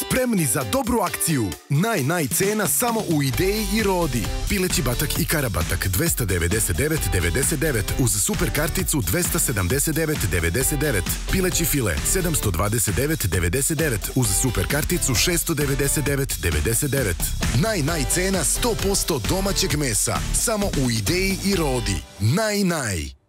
Spremni za dobru akciju. Naj cena samo u Ideji i Rodi. Pileći batak i karabatak 299,99 uz super karticu 279,99. Pileći file 729,99 uz super karticu 699,99. Naj cena 100% domaćeg mesa. Samo u Ideji i Rodi. Naj.